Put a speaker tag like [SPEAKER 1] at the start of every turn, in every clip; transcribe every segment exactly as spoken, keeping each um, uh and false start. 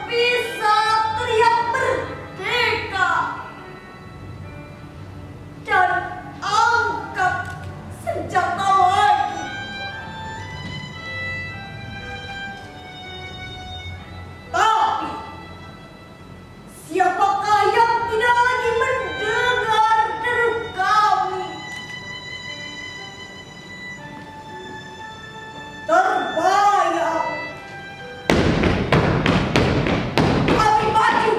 [SPEAKER 1] bisa teriak merdeka dan angkat senjata lagi. Tapi siapakah yang tidak lagi mendengar deru kami? Terbayang kami maju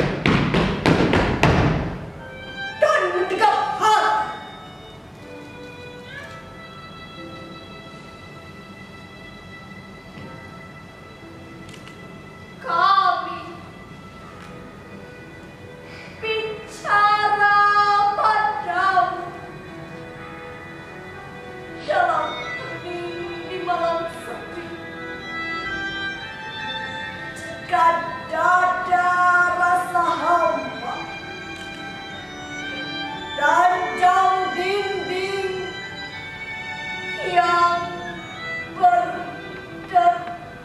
[SPEAKER 1] dan mendekat hati. Kami bicara padamu dalam hening di malam sepi. Jika dada rasa hampa dan jam dinding yang berdetak,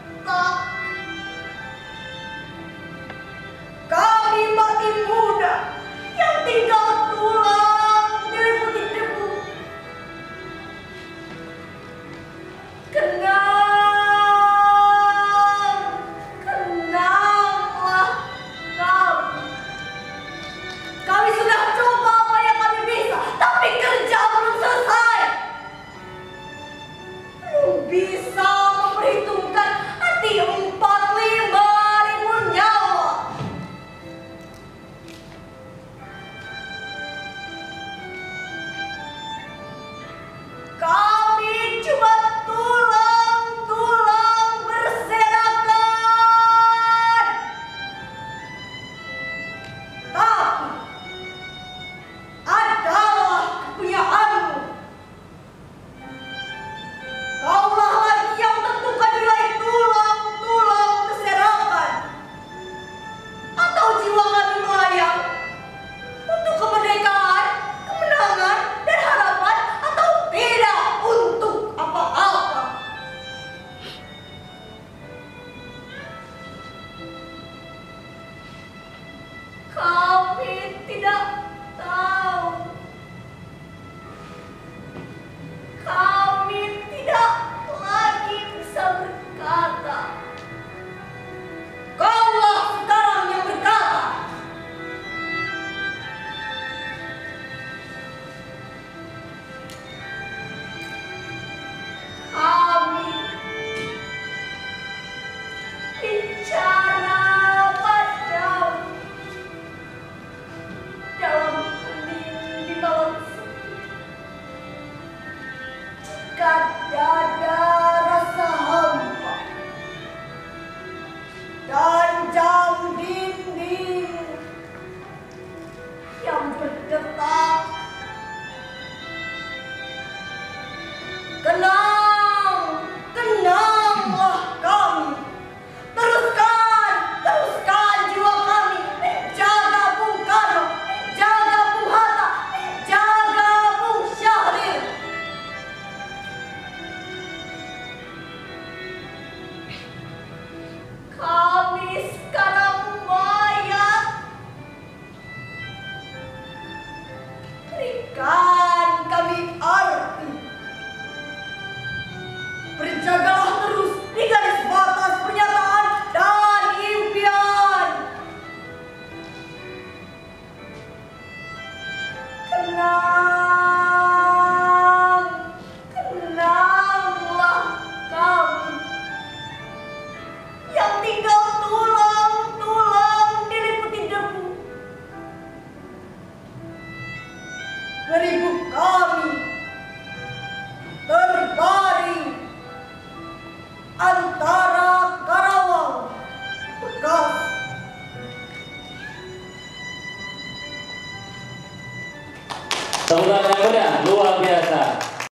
[SPEAKER 1] kami mati muda yang tinggal tulang diliputi debu. Kenang, kenanglah kami. Kami sudah coba apa yang kami bisa, tapi kerja belum selesai. Belum bisa memperhitungkan hati empat lima ribu nyawa. Kami cuma tulang-tulang berserakan. Tapi adalah kepunyaanmu. Kaulah lagi yang tentukan nilai tulang-tulang berserakan. Atau jiwa kami melayang untuk kemerdekaan, kemenangan, dan harapan, atau tidak untuk apa-apa. Kami tidak tahu. Kami tidak lagi bisa berkata. Kaulah sekarang yang berkata. Kami bicara padamu dalam hening di malam sepi. Jika dada rasa hampa dan jam dinding yang berdetak, kenang, kenanglah kami. Teruskan, teruskan jiwa kami. Jaga Bung Karno, jaga Bung Hatta, jaga Bung Syahrir. Kami sekarang mayat. Berikan kami arti. Berjagalah terus di garis batas pernyataan dan impian. Kenang, kenanglah kami yang tinggal tulang-tulang diliputi debu. Beribu kami terbaring antara Karawang, Bekasi.
[SPEAKER 2] Saudara yang mulia, luar